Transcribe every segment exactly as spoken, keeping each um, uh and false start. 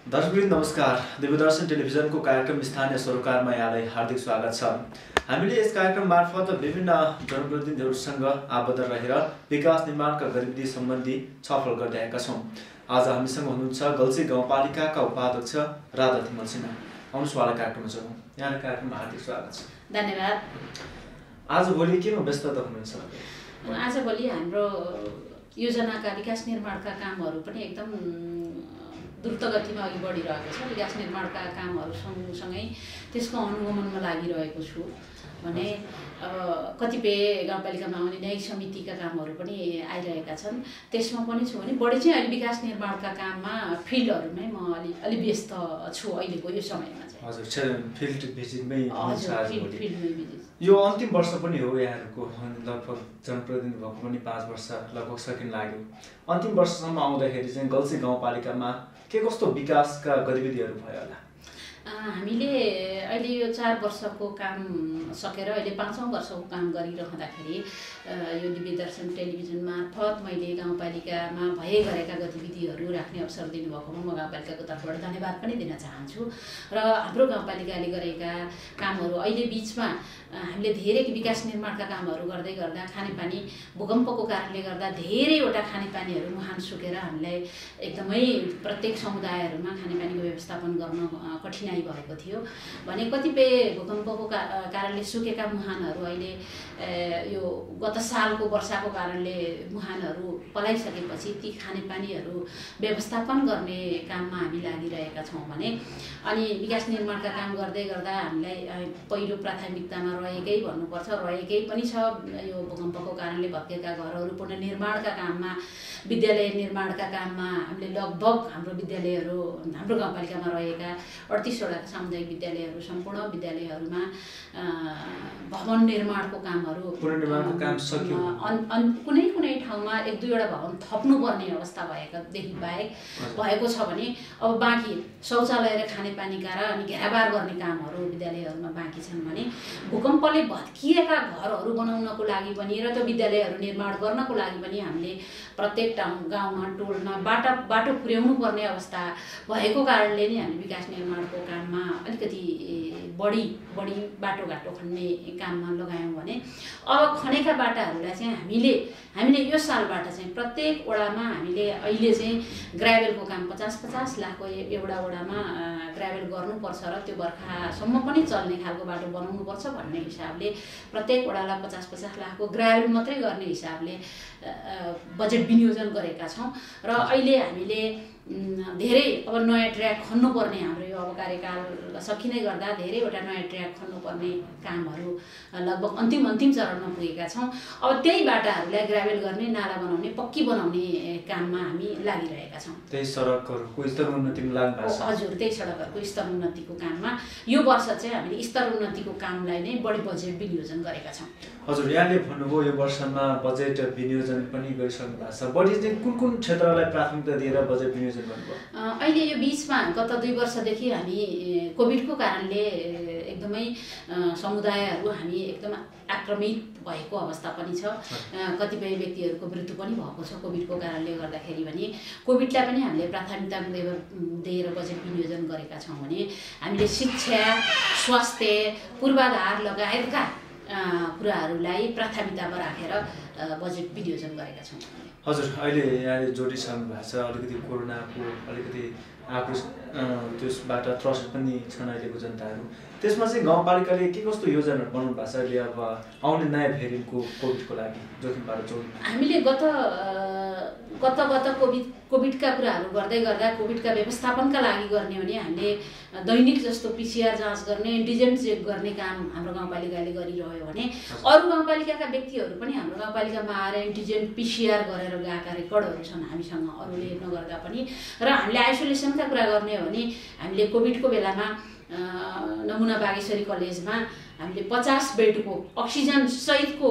दर्शकवृन्द नमस्कार। दिव्य दर्शन टेलिभिजनको कार्यक्रम स्थानीय सरोकारमा यहाँलाई हार्दिक स्वागत छ। हामीले यस कार्यक्रम मार्फत विभिन्न जनप्रतिनिधिहरूसँग आबद्ध रहेर विकास निर्माणका गतिविधि सम्बन्धी छलफल गर्दै आएका छौँ। आज हामीसँग हुनुहुन्छ गल्सी गाउँपालिकाका उपाध्यक्ष राधा तिमल सिन्हा। आउनुहोस् उहाँलाई कार्यक्रममा जोडौँ। यहाँलाई कार्यक्रममा हार्दिक स्वागत छ। धन्यवाद। आजभोलि केमा व्यस्तता हुनुहुन्छ? आजभोलि हाम्रो योजनाका विकास निर्माणका कामहरू पनि एकदम द्रुत गतिमा अघि बढिरहेको छ। विकास निर्माणका कामहरू सँगसँगै त्यसको अनुगमनमा लागिरहेको छु भने अब कतिपय गाउँपालिकामा आउने न्यायिक समितिका कामहरू पनि आइरहेका छन्। त्यसमा पनि छु भने बढी चाहिँ अहिले विकास निर्माणका काममा फिल्डहरूमै म अलि अलि व्यस्त छु अहिलेको यो समयमा चाहिँ। हजुर, फिल्ड भिजिटमै फिल्डमै भिजिट। यो अन्तिम वर्ष पनि हो यहाँहरूको, लगभग जनप्रतिनिधि भएको पनि पाँच वर्ष लगभग सकिन लाग्यो। अन्तिम वर्षसम्म आउँदाखेरि चाहिँ गल्सी गाउँपालिकामा के कस्तो विकासका गतिविधिहरू भयो होला? हामीले अहिले यो चार वर्षको काम सकेर अहिले पाँचौँ वर्षको काम गरिरहँदाखेरि यो दिव्य दर्शन टेलिभिजन मार्फत मैले गाउँपालिकामा भए गरेका गतिविधिहरू राख्ने अवसर दिनुभएकोमा म गाउँपालिकाको तर्फबाट धन्यवाद पनि दिन चाहन्छु। र हाम्रो गाउँपालिकाले गरेका कामहरू अहिले बिचमा हामीले धेरै विकास निर्माणका कामहरू गर्दै गर्दा खानेपानी भूकम्पको कारणले गर्दा धेरैवटा खानेपानीहरू मुहान सुकेर हामीलाई एकदमै प्रत्येक समुदायहरूमा खानेपानीको व्यवस्थापन गर्न कठिनाइ भएको थियो भने कतिपय भूकम्पको कारणले सुकेका मुहानहरू अहिले यो गत सालको वर्षाको कारणले मुहानहरू पलाइसकेपछि ती खानेपानीहरू व्यवस्थापन गर्ने काममा हामी लागिरहेका छौँ भने अनि विकास निर्माणका काम गर्दै गर्दा हामीलाई पहिलो प्राथमिकतामा रहेकै भन्नुपर्छ रहेकै पनि छ यो भूकम्पको कारणले भत्केका घरहरू पुनर्निर्माणका काममा, विद्यालय निर्माणका काममा हामीले लगभग हाम्रो विद्यालयहरू हाम्रो गाउँपालिकामा रहेका अडतिसवटा सामुदायिक विद्यालयहरू सम्पूर्ण विद्यालयहरूमा भवन निर्माणको कामहरू पुनर्निर्माणको काम सक्यो। कुनै कुनै ठाउँमा एक दुईवटा भवन थप्नुपर्ने अवस्था भएकादेखि बाहेक भएको छ भने अब बाँकी शौचालय र खानेपानीका र अनि घेराबार गर्ने कामहरू विद्यालयहरूमा बाँकी छन् भने भूकम्पले भत्किएका घरहरू बनाउनको लागि पनि र त्यो विद्यालयहरू निर्माण गर्नको लागि पनि हामीले प्रत्येक टाउन गाउँमा टोलमा बाटो बाटो पुर्याउनु पर्ने अवस्था भएको कारणले नै हामी विकास निर्माणको काममा अलिकति बढी बढी बाटोघाटो खन्ने काममा लगायौँ भने अब खनेका बाटाहरूलाई चाहिँ हामीले हामीले यो सालबाट चाहिँ प्रत्येक वडामा हामीले अहिले चाहिँ ग्राभेलको काम पचास पचास लाखको एउटा वडामा ग्राभेल गर्नुपर्छ र त्यो बर्खासम्म पनि चल्ने खालको बाटो बनाउनुपर्छ भन्ने हिसाबले प्रत्येक वडालाई पचास पचास लाखको ग्राभेल मात्रै गर्ने हिसाबले बजेट विनियोजन गरेका छौँ। र अहिले हामीले धेरै अब नयाँ ट्र्याक खन्नुपर्ने हाम्रो यो अब कार्यकाल सकिँदै गर्दा धेरैवटा नयाँ ट्र्याक खन्नुपर्ने कामहरू लगभग अन्तिम अन्तिम चरणमा पुगेका छौँ। अब त्यही बाटाहरूलाई ग्राभेल गर्ने, नाला बनाउने, पक्की बनाउने काममा हामी लागिरहेका छौँ। त्यही सडकहरूको स्तर उन्नतिमा लाग्नु छ। हजुर, त्यही सडकहरूको स्तर उन्नतिको काममा यो वर्ष चाहिँ हामीले स्तर उन्नतिको कामलाई नै बढी बजेट विनियोजन गरेका छौँ। हजुर, यहाँले भन्नुभयो यो वर्षमा बजेट विनियोजन पनि गरिसक्नु भएको छ। बढी चाहिँ कुन कुन क्षेत्रलाई प्राथमिकता दिएर बजेट विनियोजन गर्नुभयो? अहिले यो बिचमा गत दुई वर्षदेखि हामी कोभिडको कारणले एकदमै समुदायहरू हामी एकदम आक्रमित भएको अवस्था पनि छ। कतिपय व्यक्तिहरूको मृत्यु पनि भएको छ कोभिडको कारणले गर्दाखेरि भने कोभिडलाई पनि हामीले प्राथमिकता दिएर बजेट विनियोजन गरेका छौँ भने हामीले शिक्षा, स्वास्थ्य, पूर्वाधार लगायतका कुराहरूलाई प्राथमिकतामा राखेर बजेट विनियोजन गरेका छौँ। हजुर, अहिले यहाँले जोडिसक्नु भएको छ। अलिकति कोरोनाको अलिकति आएको त्यसबाट त्रस्त पनि छन् अहिलेको जनताहरू। त्यसमा चाहिँ गाउँपालिकाले के कस्तो योजनाहरू बनाउनु भएको छ अहिले अब आउने नयाँ भेरिएन्टको कोभिडको लागि जोखिमबाट जोड्नु? हामीले गत गत गत कोभिड कोभिडका कुराहरू गर्दै गर्दा कोभिडका व्यवस्थापनका लागि गर्ने भने हामीले दैनिक जस्तो पिसिआर जाँच गर्ने, एन्टिजेन चेक गर्ने काम हाम्रो गाउँपालिकाले गरिरह्यो भने अरू गाउँपालिकाका व्यक्तिहरू पनि हाम्रो गाउँपालिकामा आएर एन्टिजेन पिसिआर गरेर गएका रेकर्डहरू छन् हामीसँग, अरूले नगर्दा पनि। र हामीले आइसोलेसनका कुरा गर्ने हो भने हामीले कोभिडको बेलामा नमुना बागेश्वरी कलेजमा हामीले पचास बेडको अक्सिजन सहितको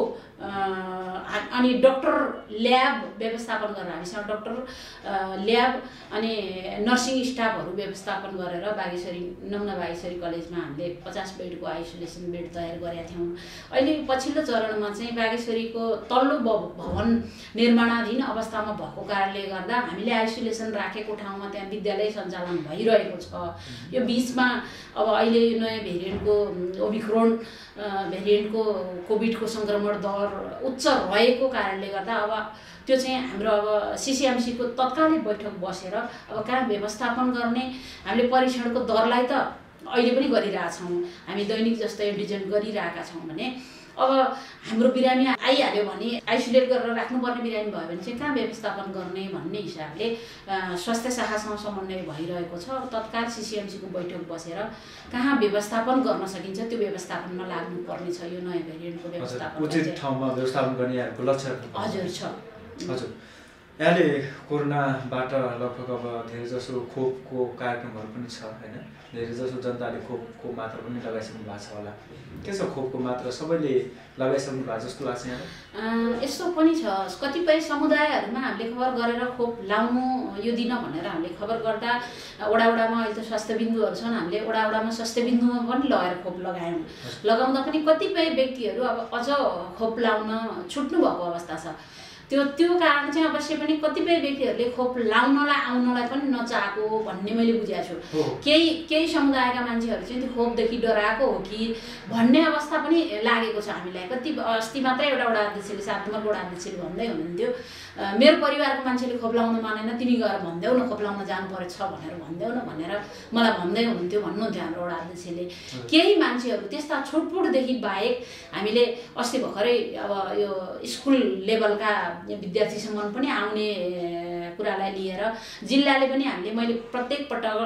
अनि डक्टर ल्याब व्यवस्थापन गरेर हामीसँग डक्टर ल्याब अनि नर्सिङ स्टाफहरू व्यवस्थापन गरेर बागेश्वरी नमुना बागेश्वरी कलेजमा हामीले पचास बेडको आइसोलेसन बेड तयार गरेका थियौँ। अहिले पछिल्लो चरणमा चाहिँ बागेश्वरीको तल्लो भवन निर्माणाधीन अवस्थामा भएको कारणले गर्दा हामीले आइसोलेसन राखेको ठाउँमा त्यहाँ विद्यालय सञ्चालन भइरहेको छ। यो बिचमा अब अहिले नयाँ भेरिएन्टको ओमिक्रोन भेरिएन्टको कोभिडको सङ्क्रमण दर उच्च रहेको कारणले गर्दा अब त्यो चाहिँ हाम्रो अब सिसिएमसीको तत्कालै बैठक बसेर अब कहाँ व्यवस्थापन गर्ने, हामीले परीक्षणको दरलाई त अहिले पनि गरिरहेछौँ, हामी दैनिक जस्तै एन्टिजेन गरिरहेका छौँ भने अब हाम्रो बिरामी आइहाल्यो भने आइसोलेट गरेर राख्नुपर्ने बिरामी भयो भने चाहिँ कहाँ व्यवस्थापन गर्ने भन्ने हिसाबले स्वास्थ्य शाखासँग समन्वय भइरहेको छ। तत्काल सिसिएमसीको बैठक बसेर कहाँ व्यवस्थापन गर्न सकिन्छ त्यो व्यवस्थापनमा लाग्नुपर्ने छ। यो नयाँ भेरिएन्टको व्यवस्थापन उचित ठाउँमा व्यवस्थापन गर्ने यहाँको लक्ष्य हजुर छ। हजुर, यहाँले कोरोनाबाट लगभग अब धेरै जसो खोपको कार्यक्रमहरू पनि छ होइन, धेरै जसो जनताले खोपको मात्रा पनि लगाइसक्नु भएको छ होला, के छ खोपको मात्रा सबैले लगाइसक्नु भएको जस्तो लाग्छ यहाँलाई? यस्तो पनि छ, कतिपय समुदायहरूमा हामीले खबर गरेर खोप लाउनु यो दिन भनेर हामीले खबर गर्दा वडा वडामा अहिले त स्वास्थ्य बिन्दुहरू छन्, हामीले वडा वडामा स्वास्थ्य बिन्दुमा पनि लगेर खोप लगायौँ। लगाउँदा पनि कतिपय व्यक्तिहरू अब अझ खोप लाउन छुट्नु भएको अवस्था छ। त्यो त्यो कारण चाहिँ अवश्य पनि कतिपय व्यक्तिहरूले खोप लाउनलाई आउनलाई पनि नचाहेको भन्ने मैले बुझेको छु। केही केही समुदायका मान्छेहरू चाहिँ त्यो खोपदेखि डराएको हो कि भन्ने अवस्था पनि लागेको छ हामीलाई। कति अस्ति मात्रै एउटा वडा अध्यक्षले सात नम्बर वडा अध्यक्षले भन्दै हुनुहुन्थ्यो, मेरो परिवारको मान्छेले खोप लाउन मानेन, तिमी गएर भन्देऊ न खोप लाउन जानु परेछ भनेर भन्देऊ न भनेर मलाई भन्दै हुनुहुन्थ्यो भन्नुहुन्थ्यो हाम्रो वडा अध्यक्षले। केही मान्छेहरू त्यस्ता छुटपुटदेखि बाहेक हामीले अस्ति भर्खरै अब यो स्कुल लेभलका विद्यार्थीसम्म पनि आउने कुरालाई लिएर जिल्लाले पनि हामीले मैले प्रत्येक पटक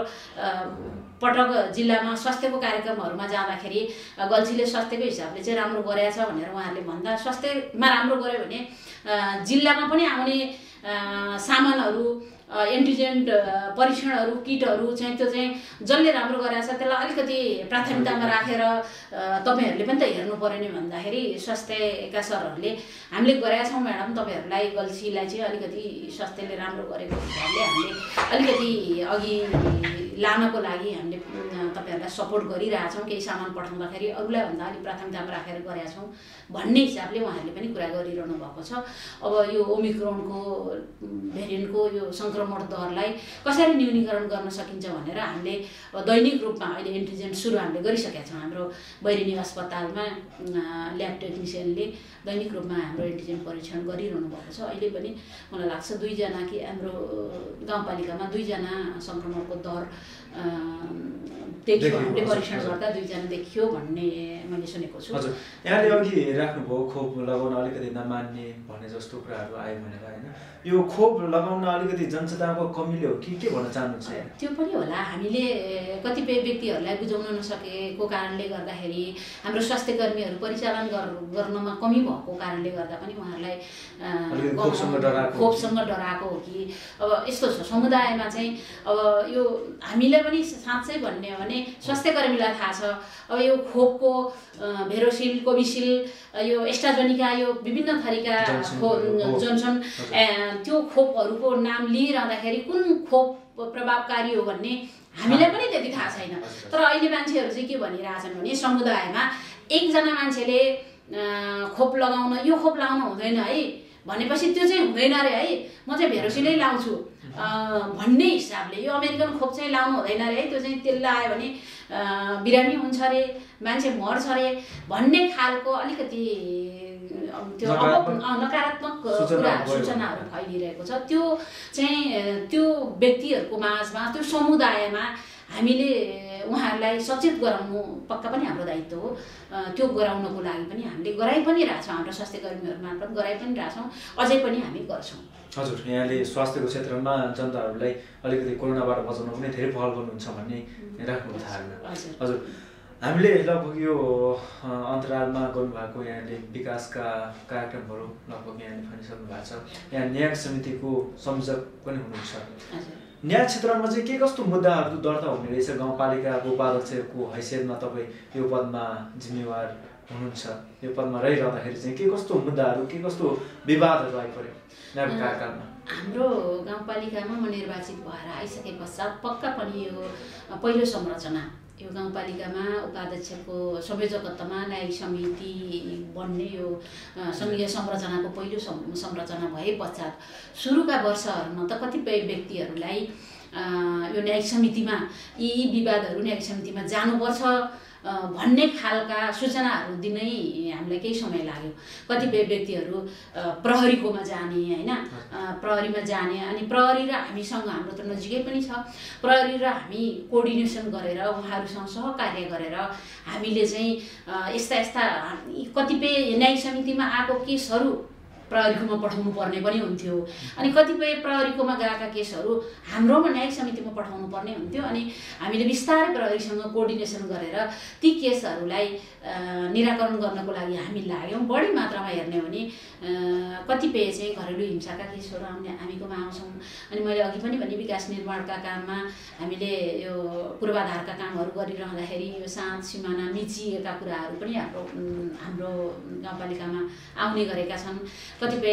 पटक जिल्लामा स्वास्थ्यको कार्यक्रमहरूमा जाँदाखेरि गल्छीले स्वास्थ्यको हिसाबले चाहिँ राम्रो गरेछ भनेर उहाँहरूले भन्दा स्वास्थ्यमा राम्रो गर्यो भने जिल्लामा पनि आउने सामानहरू एन्टिजेन्ट परीक्षणहरू किटहरू चाहिँ त्यो चाहिँ जसले राम्रो गरेछ त्यसलाई अलिकति प्राथमिकतामा राखेर तपाईँहरूले पनि त हेर्नु पर्यो नि भन्दाखेरि स्वास्थ्यका सरहरूले हामीले गरेका छौँ म्याडम, तपाईँहरूलाई गल्छीलाई चाहिँ अलिकति स्वास्थ्यले राम्रो गरेको हिसाबले हामीले अलिकति अघि लानको लागि हामीले तपाईँहरूलाई सपोर्ट गरिरहेछौँ, केही सामान पठाउँदाखेरि अरूलाई भन्दा अलिक प्राथमिकतामा राखेर गरेका छौँ भन्ने हिसाबले उहाँहरूले पनि कुरा गरिरहनु भएको छ। अब यो ओमिक्रोनको भेरिएन्टको यो सङ्क्रमण दरलाई कसरी न्यूनीकरण गर्न सकिन्छ भनेर हामीले दैनिक रूपमा अहिले एन्टिजेन सुरु हामीले गरिसकेका छौँ। हाम्रो बैरिनी अस्पतालमा ल्याब टेक्निसियनले दैनिक रूपमा हाम्रो एन्टिजेन परीक्षण गरिरहनु भएको छ। अहिले पनि मलाई लाग्छ दुईजना कि हाम्रो गाउँपालिकामा दुईजना सङ्क्रमणको दर देखियो, हामीले परीक्षण गर्दा दुईजना देखियो भन्ने मैले सुनेको छु। हजुर, यहाँले अघि राख्नुभयो खोप लगाउन अलिकति नमान्ने भन्ने जस्तो कुराहरू आयो भनेर होइन, यो खोप लगाउन अलिकति जनचेतनाको कमीले हो कि के भन्न चाहनुहुन्छ? त्यो पनि होला, हामीले कतिपय व्यक्तिहरूलाई बुझाउन नसकेको कारणले गर्दाखेरि हाम्रो स्वास्थ्य कर्मीहरू परिचालन गर्नमा कमी भएको कारणले गर्दा पनि उहाँहरूलाई खोपसँग डराएको हो कि अब यस्तो छ समुदायमा चाहिँ। अब यो हामीलाई पनि साँच्चै भन्ने हो भने स्वास्थ्य कर्मीलाई थाहा छ अब यो खोपको भेरोसिल कोभिसिल्ड यो एस्ट्राजेनिका यो विभिन्न थरीका जोन्सन त्यो खोपहरूको नाम लिइरहँदाखेरि कुन खोप प्रभावकारी हो भन्ने हामीलाई पनि त्यति थाहा छैन। तर अहिले मान्छेहरू चाहिँ के भनिरहेछन् भने समुदायमा एकजना मान्छेले खोप लगाउन यो खोप लगाउन हुँदैन है भनेपछि त्यो चाहिँ हुँदैन अरे है, म चाहिँ भेरोसिलै लाउँछु भन्ने हिसाबले यो अमेरिकन खोप चाहिँ लाउनु हुँदैन अरे है, त्यो चाहिँ त्यसले आयो भने बिरामी हुन्छ अरे, मान्छे मर्छ अरे भन्ने खालको अलिकति त्यो अब नकारात्मक कुराहरू सूचनाहरू फैलिरहेको छ। त्यो चाहिँ त्यो व्यक्तिहरूको माझमा त्यो समुदायमा हामीले उहाँहरूलाई सचेत गराउनु पक्का पनि हाम्रो दायित्व हो। त्यो गराउनको लागि पनि हामीले गराइ पनि रहेछौँ, हाम्रो स्वास्थ्य कर्मीहरू मार्फत गराइ पनि रहेछौँ, अझै पनि हामी गर्छौँ। हजुर, यहाँले स्वास्थ्यको क्षेत्रमा जनताहरूलाई अलिकति कोरोनाबाट बचाउन पनि धेरै पहल गर्नुहुन्छ भन्ने राख्नु थाल्नु। हजुर, हामीले लगभग यो अन्तरालमा गर्नुभएको यहाँले विकासका कार्यक्रमहरू लगभग यहाँले भनिसक्नु भएको छ। यहाँ न्याय समितिको संयोजक पनि हुनुहुन्छ। न्याय क्षेत्रमा चाहिँ के कस्तो मुद्दाहरू दर्ता हुने रहेछ? गाउँपालिकाको उपाध्यक्षको हैसियतमा तपाईँ यो पदमा जिम्मेवार हुनुहुन्छ, यो पदमा रहिरहँदाखेरि चाहिँ के कस्तो मुद्दाहरू, के कस्तो विवादहरू आइपर्यो न्यायको कार्यकालमा? हाम्रो गाउँपालिकामा म निर्वाचित भएर आइसके पश्चात पक्का पनि यो पहिलो संरचना यो गाउँपालिकामा उपाध्यक्षको संयोजकत्वमा न्यायिक समिति बन्ने यो सङ्घीय संरचनाको पहिलो संरचना भए पश्चात सुरुका वर्षहरूमा त कतिपय व्यक्तिहरूलाई यो न्यायिक समितिमा यी विवादहरू न्यायिक समितिमा जानुपर्छ भन्ने खालका सूचनाहरू दिनै हामीलाई केही समय लाग्यो। कतिपय व्यक्तिहरू प्रहरीकोमा जाने होइन, प्रहरीमा जाने, अनि प्रहरी र हामीसँग हाम्रो त नजिकै पनि छ, प्रहरी र हामी कोअर्डिनेसन गरेर उहाँहरूसँग सहकार्य गरेर हामीले चाहिँ यस्ता यस्ता कतिपय न्यायिक समितिमा आएको केसहरू प्रहरीकोमा पठाउनु पर्ने पनि हुन्थ्यो, अनि कतिपय प्रहरीकोमा गएका केसहरू हाम्रोमा न्यायिक समितिमा पठाउनु पर्ने हुन्थ्यो। अनि हामीले बिस्तारै प्रहरीसँग कोअर्डिनेसन गरेर ती केसहरूलाई निराकरण गर्नको लागि हामी लाग्यौँ। बढी मात्रामा हेर्ने हो भने कतिपय चाहिँ घरेलु हिंसाका केसहरू आउने हामीकोमा आउँछौँ। अनि मैले अघि पनि भने विकास निर्माणका काममा हामीले यो पूर्वाधारका कामहरू गरिरहँदाखेरि यो साँध सिमाना मिचिएका कुराहरू पनि हाम्रो हाम्रो गाउँपालिकामा आउने गरेका छन्। कतिपय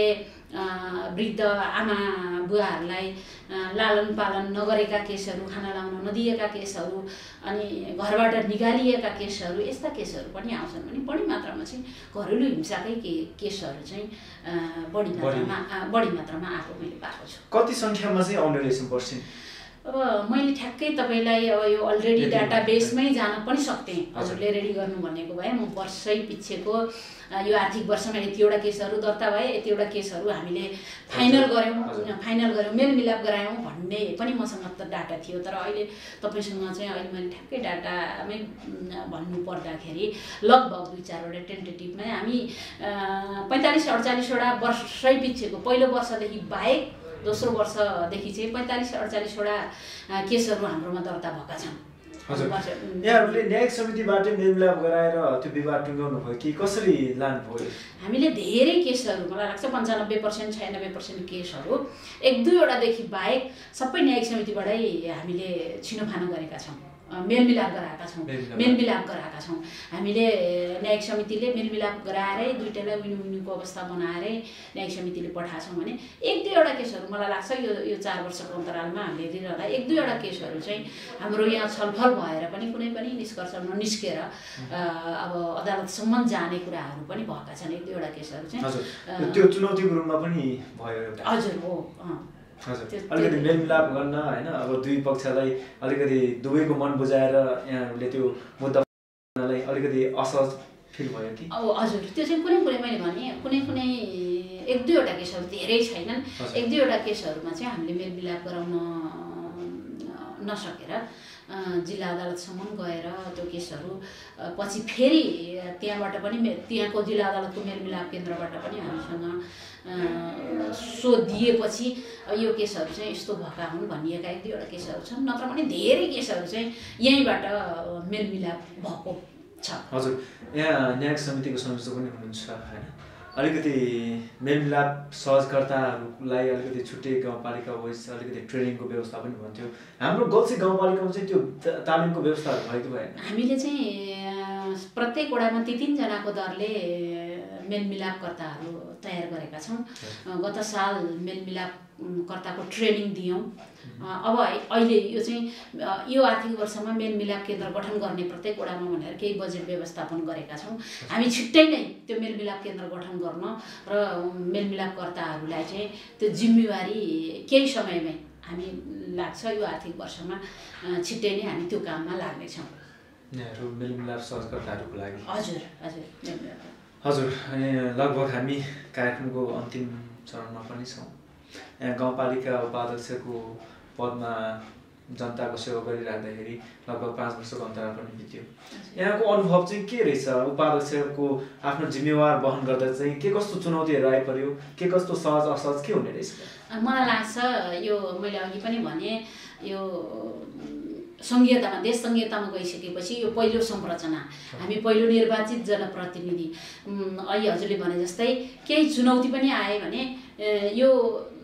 वृद्ध आमा बुवाहरूलाई लालन पालन नगरेका केसहरू, खाना लाउन नदिएका केसहरू, अनि घरबाट निकालिएका केसहरू, यस्ता केसहरू पनि आउँछन् भने बढी मात्रामा चाहिँ घरेलु हिंसाकै के केसहरू चाहिँ बढी मात्रामा बढी मात्रामा आएको मैले पाएको छु। कति सङ्ख्यामा चाहिँ आउने रहेछ पर्सेन्ट? अब मैले ठ्याक्कै तपाईँलाई अब यो अलरेडी डाटाबेसमै जान पनि सक्थेँ, हजुरले रेडी गर्नु भनेको भए म वर्षै पछिको यो आर्थिक वर्षमा यतिवटा केसहरू दर्ता भए, यतिवटा केसहरू हामीले फाइनल गऱ्यौँ फाइनल गऱ्यौँ मेलमिलाप गरायौँ भन्ने पनि मसँग त डाटा थियो। तर अहिले तपाईँसँग चाहिँ अहिले मैले ठ्याक्कै डाटामै भन्नु पर्दाखेरि लगभग दुई चारवटा टेन्टेटिभमा हामी पैँतालिस अडचालिसवटा वर्षै पछिको पहिलो वर्षदेखि बाहेक दोस्रो वर्षदेखि चाहिँ पैँतालिस अडचालिसवटा केसहरू हाम्रोमा दर्ता भएका छन्। हजुर, यहाँहरूले न्यायिक समितिबाट मेलमिलाप गराएर त्यो विवाद टुङ्गाउनु भयो कि कसरी लानुभयो? हामीले धेरै केसहरू, मलाई लाग्छ पन्चानब्बे पर्सेन्ट छयानब्बे पर्सेन्ट केसहरू एक दुईवटादेखि बाहेक सबै न्यायिक समितिबाटै हामीले छिनोफानो गरेका छौँ, मेलमिलाप गराएका छौँ मेलमिलाप गराएका छौँ हामीले। न्यायिक समितिले मेलमिलाप गराएरै दुईटालाई विनु विनुको अवस्था बनाएरै न्यायिक समितिले पठाएको छौँ भने एक दुईवटा केसहरू मलाई लाग्छ यो यो चार वर्षको अन्तरालमा हामीले हेरिरहँदा एक दुईवटा केसहरू चाहिँ हाम्रो यहाँ छलफल भएर पनि कुनै पनि निष्कर्ष ननिस्केर अब अदालतसम्म जाने कुराहरू पनि भएका छन्। एक दुईवटा केसहरू चाहिँ त्यो चुनौतीको रूपमा पनि भयो। हजुर हो, हजुर, अलिकति मेलमिलाप गर्न होइन, अब दुई पक्षलाई अलिकति दुवैको मन बुझाएर यहाँहरूले त्यो मुद्दालाई अलिकति असहज फिल भयो कि? अब हजुर, त्यो चाहिँ कुनै कुनै मैले भने कुनै कुनै एक दुईवटा केसहरू, धेरै छैनन्, एक दुईवटा केसहरूमा चाहिँ हामीले मेलमिलाप गराउन नसकेर जिल्ला अदालतसम्म गएर त्यो केसहरू पछि फेरि त्यहाँबाट पनि त्यहाँको जिल्ला अदालतको मेलमिलाप केन्द्रबाट पनि हामीसँग सोधिएपछि यो केसहरू चाहिँ यस्तो भएका हुन् भनिएका एक दुईवटा केसहरू छन्। नत्र भने धेरै केसहरू चाहिँ यहीँबाट मेलमिलाप भएको छ। हजुर, यहाँ न्यायिक समितिको संयोजक पनि हुनुहुन्छ होइन, अलिकति मेलमिलाप सहजकर्ताहरूलाई अलिकति छुट्टै गाउँपालिका वाइज अलिकति ट्रेनिङको व्यवस्था पनि भन्थ्यो। हाम्रो गल्छी गाउँपालिकामा चाहिँ त्यो तालिमको व्यवस्थाहरू भएको भएन? हामीले चाहिँ प्रत्येक वडामा ती तिनजनाको दरले मेलमिलापकर्ताहरू तयार गरेका छौँ। गत साल मेलमिलापकर्ताको ट्रेनिङ दियौँ। अब अहिले यो चाहिँ यो आर्थिक वर्षमा मेलमिलाप केन्द्र गठन गर्ने प्रत्येक वडामा भनेर केही बजेट व्यवस्थापन गरेका छौँ। हामी छिट्टै नै त्यो मेलमिलाप केन्द्र गठन गर्न र मेलमिलापकर्ताहरूलाई चाहिँ त्यो जिम्मेवारी केही समयमै हामी लाग्छ, यो आर्थिक वर्षमा छिट्टै नै हामी त्यो काममा लाग्नेछौँ। मेलमिलाप सहजकर्ताहरूको लागि हजुर हजुर हजुर अनि लगभग हामी कार्यक्रमको अन्तिम चरणमा पनि छौँ। यहाँ गाउँपालिका उपाध्यक्षको पदमा जनताको सेवा गरिराख्दाखेरि लगभग पाँच वर्षको अन्तराल पनि बित्यो। यहाँको अनुभव चाहिँ के रहेछ? उपाध्यक्षको आफ्नो जिम्मेवार वहन गर्दा चाहिँ के कस्तो चुनौतीहरू आइपर्यो, के कस्तो सहज असहज के हुने रहेछ? मलाई लाग्छ यो मैले अघि पनि भने यो सङ्घीयतामा देश सङ्घीयतामा गइसकेपछि यो पहिलो संरचना, हामी पहिलो निर्वाचित जनप्रतिनिधि। अहिले हजुरले भने जस्तै केही चुनौती पनि आए भने यो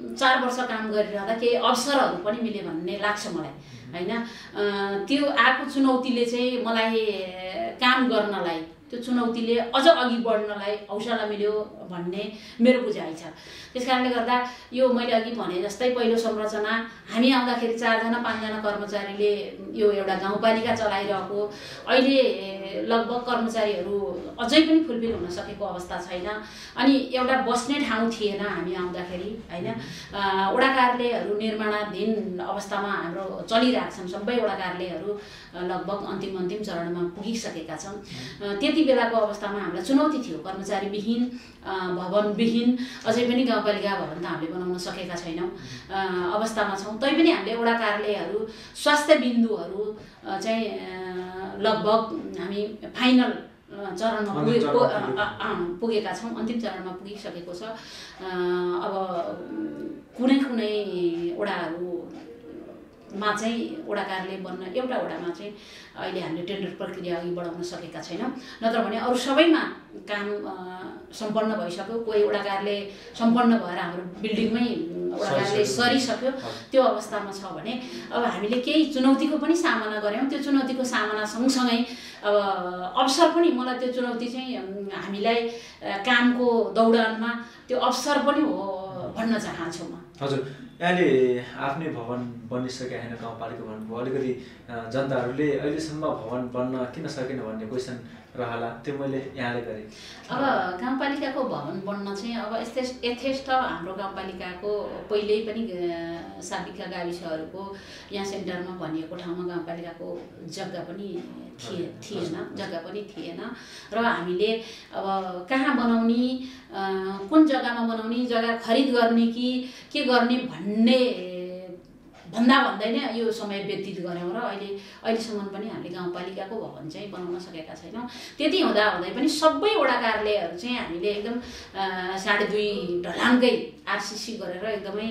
चार वर्ष काम गरिरहँदा केही अवसरहरू पनि मिल्यो भन्ने लाग्छ मलाई हैन। त्यो आएको चुनौतीले चाहिँ मलाई काम गर्नलाई, त्यो चुनौतीले अझ अघि बढ्नलाई हौसला मिल्यो भन्ने मेरो बुझाइ छ। त्यस कारणले गर्दा यो मैले अघि भने जस्तै पहिलो संरचना हामी आउँदाखेरि चारजना पाँचजना कर्मचारीले यो एउटा गाउँपालिका चलाइरहेको, अहिले लगभग कर्मचारीहरू अझै पनि फुलफिल हुन सकेको अवस्था छैन। अनि एउटा बस्ने ठाउँ थिएन हामी आउँदाखेरि हैन। वडा कार्यालयहरू निर्माणाधीन अवस्थामा हाम्रो चलिरहेका छन्, सबै वडा कार्यालयहरू लगभग अन्तिम अन्तिम चरणमा पुगिसकेका छन्। त्यति बेलाको अवस्थामा हामीलाई चुनौती थियो, कर्मचारीविहीन, भवनविहीन, अझै पनि गाउँपालिका भवन त हामीले बनाउन सकेका छैनौँ अवस्थामा छौँ। तैपनि हामीले वडा कार्यालयहरू, स्वास्थ्य बिन्दुहरू चाहिँ लगभग हामी फाइनल चरणमा पुगेको पुगेका छौँ, अन्तिम चरणमा पुगिसकेको छ। अब कुनै कुनै वडाहरूमा चाहिँ वडा कार्यालय बन्न, एउटा वडामा चाहिँ अहिले हामीले टेन्डर प्रक्रिया अघि बढाउन सकेका छैनौँ। नत्र भने अरू सबैमा काम सम्पन्न भइसक्यो। कोही वडा कार्यालय सम्पन्न भएर हाम्रो बिल्डिङमै वडा कार्यालय सरिसक्यो। त्यो अवस्थामा छ भने अब हामीले केही चुनौतीको पनि सामना गऱ्यौँ। त्यो चुनौतीको सामना सँगसँगै अब अवसर पनि, मलाई त्यो चुनौती चाहिँ हामीलाई कामको दौडानमा त्यो अवसर पनि हो भन्न चाहन्छु म। हजुर, यहाँले आफ्नै भवन बनिसकेका होइन, गाउँपालिका भन्नुभयो। अलिकति जनताहरूले अहिलेसम्म भवन बन्न किन सकेन भन्ने क्वेसन रहला, त्यो मैले यहाँले गरेँ। अब गाउँपालिकाको भवन बन्न चाहिँ अब यस्तै यथेष्ट हाम्रो गाउँपालिकाको पहिल्यै पनि साबिका गाविसहरूको यहाँ सेन्टरमा भनिएको ठाउँमा गाउँपालिकाको जग्गा पनि थिए थिएन जग्गा पनि थिएन र हामीले अब कहाँ बनाउने, कुन जग्गामा बनाउने, जग्गा खरिद गर्ने कि के गर्ने भन्ने भन्दा भन्दै नै यो समय व्यतीत गऱ्यौँ र अहिले अहिलेसम्म पनि हामीले गाउँपालिकाको भवन चाहिँ बनाउन सकेका छैनौँ। त्यति हुँदा हुँदै पनि सबै वडा कार्यालयहरू चाहिँ हामीले एकदम साढे दुई ढलानकै आरसिसी गरेर एकदमै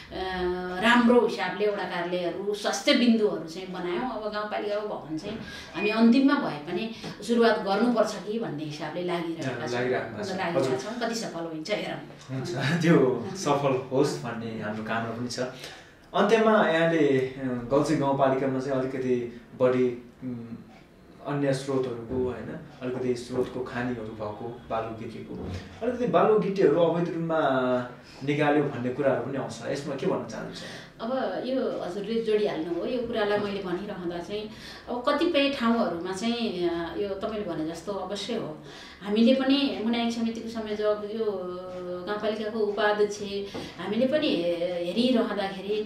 राम्रो हिसाबले वडा कार्यालयहरू, स्वास्थ्य बिन्दुहरू चाहिँ बनायौँ। अब गाउँपालिकाको भवन चाहिँ हामी अन्तिममा भए पनि सुरुवात गर्नुपर्छ कि भन्ने हिसाबले लागिरहेका छौँ लागिरहेका छौँ कति सफल हुन्छ हेरौँ। हुन्छ, त्यो सफल होस् भन्ने हाम्रो कामना पनि छ। अन्त्यमा यहाँले गल्छी गाउँपालिकामा चाहिँ अलिकति बढी अन्य स्रोतहरूको होइन, अलिकति स्रोतको खानीहरू भएको, बालु गिटीको अलिकति बालु गिटीहरू अवैध रूपमा निकाल्यो भन्ने कुराहरू पनि आउँछ। यसमा के भन्न चाहनुहुन्छ? अब यो हजुरले जोडिहाल्नु हो, यो कुरालाई मैले भनिरहँदा चाहिँ अब कतिपय ठाउँहरूमा चाहिँ यो तपाईँले भने जस्तो अवश्य हो। हामीले पनि मुनायक समितिको संयोजक, यो गाउँपालिकाको उपाध्यक्ष, हामीले पनि हेरिरहँदाखेरि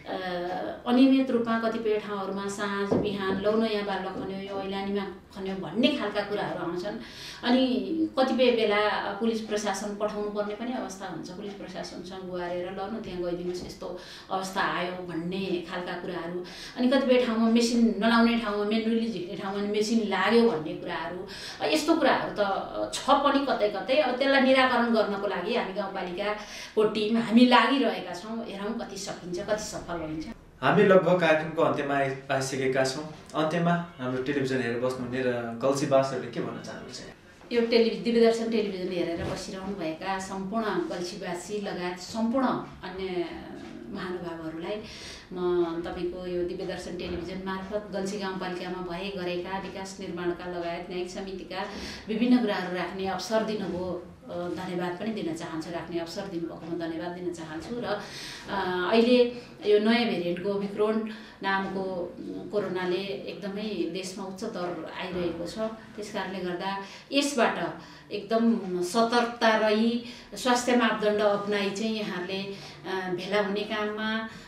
अनियमित रूपमा कतिपय ठाउँहरूमा साँझ बिहान लौ न यहाँ बाल्न खन्यो, यो ऐलानीमा खन्यो भन्ने खालका कुराहरू आउँछन्। अनि कतिपय बेला पुलिस प्रशासन पठाउनु पर्ने पनि अवस्था हुन्छ। पुलिस प्रशासनसँग गुहारेर ल न त्यहाँ गइदिनुहोस्, यस्तो अवस्था आयो भन्ने खालका कुराहरू। अनि कतिपय ठाउँमा मेसिन नलाउने ठाउँमा, मेनुअली झिक्ने ठाउँमा मेसिन लाग्यो भन्ने कुराहरू, यस्तो कुराहरू त छ पनि कतै कतै। अब त्यसलाई निराकरण गर्नको लागि हामी गाउँपालिकाको टिम हामी लागिरहेका छौँ। हेरौँ कति सकिन्छ, कति सफल हुन्छ। हामी लगभग कार्यक्रमको अन्त्यमा आइसकेका छौँ। अन्त्यमा हाम्रो टेलिभिजन हेरेर बस्नुहुने र गल्छीवासीहरूले के भन्न चाहनुहुन्छ? यो टेलिभिजन दिव्य दर्शन टेलिभिजन हेरेर बसिरहनु भएका सम्पूर्ण गल्छीवासी लगायत सम्पूर्ण अन्य महानुभावहरूलाई म तपाईँको यो दिव्य दर्शन टेलिभिजन मार्फत गल्छी गाउँपालिकामा भए गरेका विकास निर्माणका लगायत न्यायिक समितिका विभिन्न कुराहरू राख्ने अवसर दिनुभयो, धन्यवाद पनि दिन चाहन्छु। राख्ने अवसर दिनुभएकोमा धन्यवाद दिन चाहन्छु। र अहिले यो नयाँ भेरिएन्टको ओमिक्रोन नामको कोरोनाले एकदमै देशमा उच्च दर आइरहेको छ। त्यस कारणले गर्दा यसबाट एकदम सतर्कता रही स्वास्थ्य मापदण्ड अपनाई चाहिँ यहाँहरूले भेला हुने काममा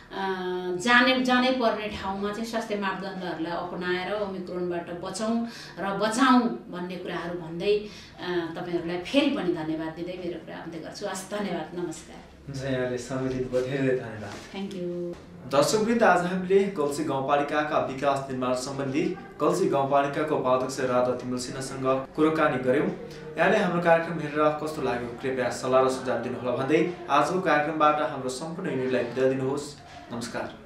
जाने जानै पर्ने ठाउँमा चाहिँ स्वास्थ्य मापदण्डहरूलाई अपनाएर ओमिक्रोनबाट बचौँ र बचाउँ भन्ने कुराहरू भन्दै तपाईँहरूलाई फेरि पनि धन्यवाद दिँदै मेरो कुरा अन्त्य गर्छु। हस्, धन्यवाद, नमस्कार। हुन्छ, यहाँले समय दिनुभयो, धेरै धेरै धन्यवाद। Thank you. दर्शकवृन्द, आज हामीले गल्छी गाउँपालिकाका विकास निर्माण सम्बन्धी गल्छी गाउँपालिकाको उपाध्यक्ष राधा तिमलसिन्हासँग कुराकानी गऱ्यौँ। यहाँले हाम्रो कार्यक्रम हेरेर कस्तो लाग्यो कृपया सल्लाह र सुझाव दिनुहोला भन्दै आजको कार्यक्रमबाट हाम्रो सम्पूर्ण युनिटलाई बिदा दिनुहोस्। नमस्कार।